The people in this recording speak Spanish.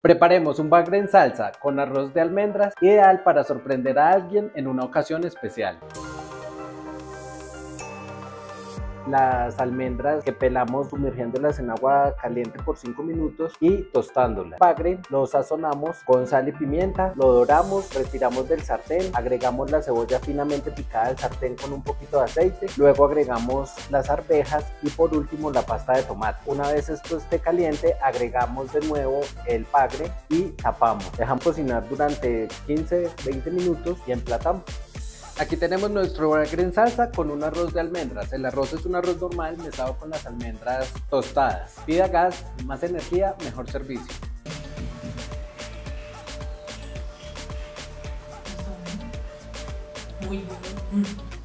Preparemos un bagre en salsa con arroz de almendras, ideal para sorprender a alguien en una ocasión especial. Las almendras que pelamos sumergiéndolas en agua caliente por 5 minutos y tostándolas. El bagre lo sazonamos con sal y pimienta, lo doramos, retiramos del sartén, agregamos la cebolla finamente picada al sartén con un poquito de aceite, luego agregamos las arvejas y por último la pasta de tomate. Una vez esto esté caliente, agregamos de nuevo el bagre y tapamos. Dejamos cocinar durante 15-20 minutos y emplatamos. Aquí tenemos nuestro bagre en salsa con un arroz de almendras. El arroz es un arroz normal mezclado con las almendras tostadas. Pida gas, más energía, mejor servicio. Muy bueno.